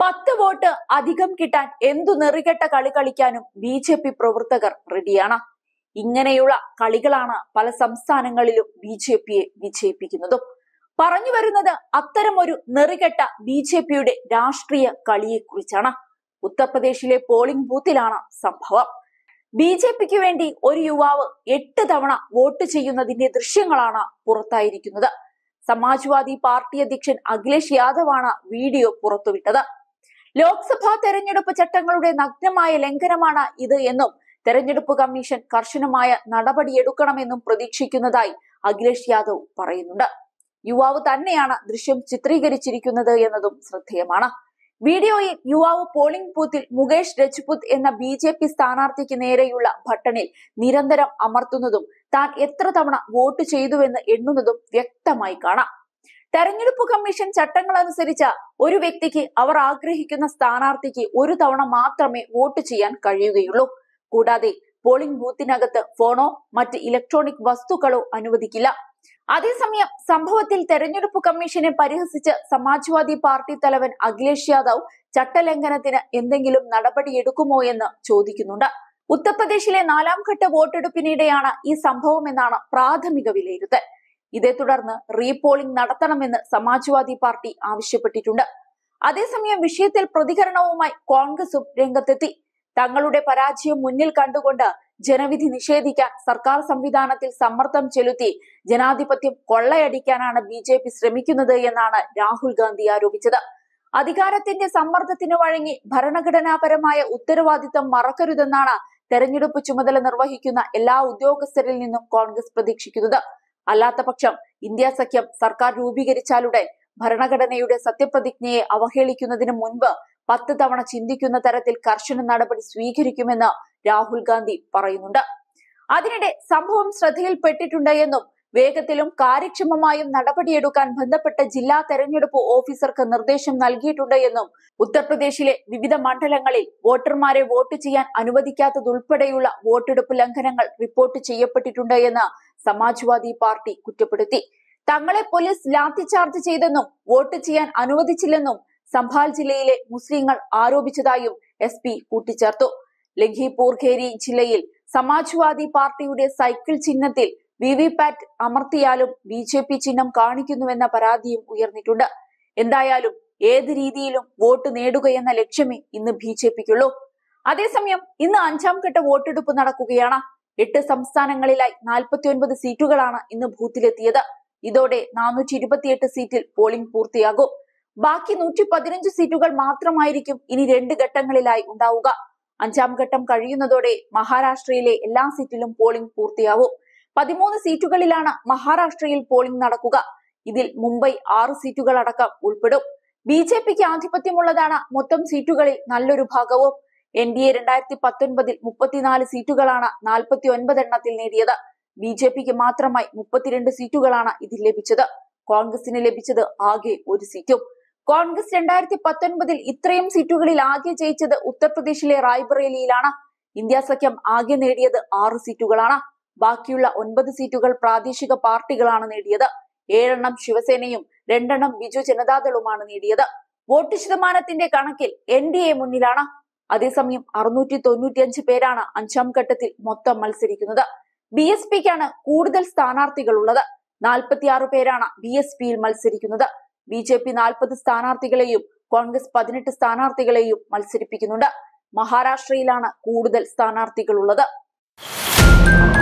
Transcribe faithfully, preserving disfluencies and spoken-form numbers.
പത്ത് വോട്ട് അധികം കിട്ടാൻ എന്തു നെറികെട്ട കളി കളിക്കാനും ബി ജെ പി പ്രവർത്തകർ റെഡിയാണ്. ഇങ്ങനെയുള്ള കളികളാണ് പല സംസ്ഥാനങ്ങളിലും ബി ജെ പിയെ വിജയിപ്പിക്കുന്നതും. പറഞ്ഞു വരുന്നത് അത്തരം ഒരു നെറികെട്ട ബി ജെ പിയുടെ രാഷ്ട്രീയ കളിയെക്കുറിച്ചാണ്. ഉത്തർപ്രദേശിലെ പോളിംഗ് ബൂത്തിലാണ് സംഭവം. ബി ജെ പിക്ക് വേണ്ടി ഒരു യുവാവ് എട്ട് തവണ വോട്ട് ചെയ്യുന്നതിന്റെ ദൃശ്യങ്ങളാണ് പുറത്തായിരിക്കുന്നത്. സമാജ്വാദി പാർട്ടി അധ്യക്ഷൻ അഖിലേഷ് യാദവാണ് വീഡിയോ പുറത്തുവിട്ടത്. ലോക്സഭാ തെരഞ്ഞെടുപ്പ് ചട്ടങ്ങളുടെ നഗ്നമായ ലംഘനമാണ് ഇത് എന്നും തെരഞ്ഞെടുപ്പ് കമ്മീഷൻ കർശനമായ നടപടിയെടുക്കണമെന്നും പ്രതീക്ഷിക്കുന്നതായി അഖിലേഷ് യാദവ് പറയുന്നുണ്ട്. യുവാവ് തന്നെയാണ് ദൃശ്യം ചിത്രീകരിച്ചിരിക്കുന്നത് എന്നതും ശ്രദ്ധേയമാണ്. വീഡിയോയിൽ യുവാവ് പോളിംഗ് ബൂത്തിൽ മുകേഷ് രജ്പുത് എന്ന ബി ജെ പി സ്ഥാനാർത്ഥിക്ക് നേരെയുള്ള ബട്ടണിൽ നിരന്തരം അമർത്തുന്നതും താൻ എത്ര തവണ വോട്ട് ചെയ്തുവെന്ന് എണ്ണുന്നതും വ്യക്തമായി കാണാം. തെരഞ്ഞെടുപ്പ് കമ്മീഷൻ ചട്ടങ്ങൾ അനുസരിച്ച് ഒരു വ്യക്തിക്ക് അവർ ആഗ്രഹിക്കുന്ന സ്ഥാനാർത്ഥിക്ക് ഒരു തവണ മാത്രമേ വോട്ട് ചെയ്യാൻ കഴിയുകയുള്ളൂ. കൂടാതെ പോളിംഗ് ബൂത്തിനകത്ത് ഫോണോ മറ്റ് ഇലക്ട്രോണിക് വസ്തുക്കളോ അനുവദിക്കില്ല. അതേസമയം സംഭവത്തിൽ തെരഞ്ഞെടുപ്പ് കമ്മീഷനെ പരിഹസിച്ച് സമാജ്വാദി പാർട്ടി തലവൻ അഖിലേഷ് യാദവ് ചട്ടലംഘനത്തിന് എന്തെങ്കിലും നടപടിയെടുക്കുമോ എന്ന് ചോദിക്കുന്നുണ്ട്. ഉത്തർപ്രദേശിലെ നാലാം ഘട്ട വോട്ടെടുപ്പിനിടെയാണ് ഈ സംഭവം എന്നാണ് പ്രാഥമിക വിലയിരുത്തൽ. ഇതേ തുടർന്ന് റീപോളിംഗ് നടത്തണമെന്ന് സമാജ്വാദി പാർട്ടി ആവശ്യപ്പെട്ടിട്ടുണ്ട്. അതേസമയം വിഷയത്തിൽ പ്രതികരണവുമായി കോൺഗ്രസും രംഗത്തെത്തി. തങ്ങളുടെ പരാജയം മുന്നിൽ കണ്ടുകൊണ്ട് ജനവിധി നിഷേധിക്കാൻ സർക്കാർ സംവിധാനത്തിൽ സമ്മർദ്ദം ചെലുത്തി ജനാധിപത്യം കൊള്ളയടിക്കാനാണ് ബി ജെ പി ശ്രമിക്കുന്നത് എന്നാണ് രാഹുൽ ഗാന്ധി ആരോപിച്ചത്. അധികാരത്തിന്റെ സമ്മർദ്ദത്തിന് വഴങ്ങി ഭരണഘടനാപരമായ ഉത്തരവാദിത്തം മറക്കരുതെന്നാണ് തെരഞ്ഞെടുപ്പ് ചുമതല നിർവഹിക്കുന്ന എല്ലാ ഉദ്യോഗസ്ഥരിൽ നിന്നും കോൺഗ്രസ് പ്രതീക്ഷിക്കുന്നത്. അല്ലാത്ത പക്ഷം ഇന്ത്യ സഖ്യം സർക്കാർ രൂപീകരിച്ചാലുടൻ ഭരണഘടനയുടെ സത്യപ്രതിജ്ഞയെ അവഹേളിക്കുന്നതിന് മുൻപ് പത്ത് തവണ ചിന്തിക്കുന്ന തരത്തിൽ കർശന നടപടി സ്വീകരിക്കുമെന്ന് രാഹുൽ ഗാന്ധി പറയുന്നുണ്ട്. അതിനിടെ സംഭവം ശ്രദ്ധയിൽപ്പെട്ടിട്ടുണ്ട് എന്നും വേഗത്തിലും കാര്യക്ഷമമായും നടപടിയെടുക്കാൻ ബന്ധപ്പെട്ട ജില്ലാ തെരഞ്ഞെടുപ്പ് ഓഫീസർക്ക് നിർദ്ദേശം നൽകിയിട്ടുണ്ട് എന്നും ഉത്തർപ്രദേശിലെ വിവിധ മണ്ഡലങ്ങളിൽ വോട്ടർമാരെ വോട്ട് ചെയ്യാൻ അനുവദിക്കാത്തതുൾപ്പെടെയുള്ള വോട്ടെടുപ്പ് ലംഘനങ്ങൾ റിപ്പോർട്ട് ചെയ്യപ്പെട്ടിട്ടുണ്ട് എന്ന് സമാജ്വാദി പാർട്ടി കുറ്റപ്പെടുത്തി. തങ്ങളെ പോലീസ് ലാത്തിചാർജ് ചെയ്തെന്നും വോട്ട് ചെയ്യാൻ അനുവദിച്ചില്ലെന്നും സംഭാൽ ജില്ലയിലെ മുസ്ലിങ്ങൾ ആരോപിച്ചതായും എസ് പി കൂട്ടിച്ചേർത്തു. ലഖിംപൂർ ഖേരി ജില്ലയിൽ സമാജ്വാദി പാർട്ടിയുടെ സൈക്കിൾ ചിഹ്നത്തിൽ വി വി പാറ്റ് അമർത്തിയാലും ബി ജെ പി ചിഹ്നം കാണിക്കുന്നുവെന്ന പരാതിയും ഉയർന്നിട്ടുണ്ട്. എന്തായാലും ഏത് രീതിയിലും വോട്ട് നേടുകയെന്ന ലക്ഷ്യമേ ഇന്ന് ബി ജെ പിക്കുള്ളൂ. അതേസമയം ഇന്ന് അഞ്ചാം ഘട്ട വോട്ടെടുപ്പ് നടക്കുകയാണ്. എട്ട് സംസ്ഥാനങ്ങളിലായി നാൽപ്പത്തി ഒൻപത് സീറ്റുകളാണ് ഇന്ന് ബൂത്തിലെത്തിയത്. ഇതോടെ നാനൂറ്റി ഇരുപത്തിയെട്ട് സീറ്റിൽ പോളിംഗ് പൂർത്തിയാകും. ബാക്കി നൂറ്റി പതിനഞ്ച് സീറ്റുകൾ മാത്രമായിരിക്കും ഇനി രണ്ട് ഘട്ടങ്ങളിലായി ഉണ്ടാവുക. അഞ്ചാം ഘട്ടം കഴിയുന്നതോടെ മഹാരാഷ്ട്രയിലെ എല്ലാ സീറ്റിലും പോളിംഗ് പൂർത്തിയാവും. പതിമൂന്ന് സീറ്റുകളിലാണ് മഹാരാഷ്ട്രയിൽ പോളിംഗ് നടക്കുക. ഇതിൽ മുംബൈ ആറ് സീറ്റുകൾ അടക്കം ഉൾപ്പെടും. ബി ജെ പിക്ക് ആധിപത്യമുള്ളതാണ് മൊത്തം സീറ്റുകളിൽ നല്ലൊരു ഭാഗവും. എൻ ഡി എ രണ്ടായിരത്തി പത്തൊൻപതിൽ മുപ്പത്തിനാല് സീറ്റുകളാണ് നാൽപ്പത്തി ഒൻപത് എണ്ണത്തിൽ നേടിയത്. ബി ജെ പിക്ക് മാത്രമായി മുപ്പത്തിരണ്ട് സീറ്റുകളാണ് ഇതിൽ ലഭിച്ചത്. കോൺഗ്രസിന് ലഭിച്ചത് ആകെ ഒരു സീറ്റും. കോൺഗ്രസ് രണ്ടായിരത്തി പത്തൊൻപതിൽ ഇത്രയും സീറ്റുകളിൽ ആകെ ജയിച്ചത് ഉത്തർപ്രദേശിലെ റായ്ബറേലിയിലാണ്. ഇന്ത്യ സഖ്യം ആകെ നേടിയത് ആറ് സീറ്റുകളാണ്. ബാക്കിയുള്ള ഒൻപത് സീറ്റുകൾ പ്രാദേശിക പാർട്ടികളാണ് നേടിയത്. ഏഴെണ്ണം ശിവസേനയും രണ്ടെണ്ണം ബിജു ജനതാദളുമാണ് നേടിയത്. വോട്ട് ശതമാനത്തിന്റെ കണക്കിൽ എൻ ഡി എ മുന്നിലാണ്. അതേസമയം അറുന്നൂറ്റി തൊണ്ണൂറ്റിയഞ്ച് പേരാണ് അഞ്ചാം ഘട്ടത്തിൽ മൊത്തം മത്സരിക്കുന്നത്. ബി എസ് പിക്കാണ് കൂടുതൽ സ്ഥാനാർത്ഥികൾ ഉള്ളത്. നാൽപ്പത്തിയാറ് പേരാണ് ബി എസ് പിയിൽ മത്സരിക്കുന്നത്. ബി ജെ പി നാൽപ്പത് സ്ഥാനാർത്ഥികളെയും കോൺഗ്രസ് പതിനെട്ട് സ്ഥാനാർത്ഥികളെയും മത്സരിപ്പിക്കുന്നുണ്ട്. മഹാരാഷ്ട്രയിലാണ് കൂടുതൽ സ്ഥാനാർത്ഥികളുള്ളത്.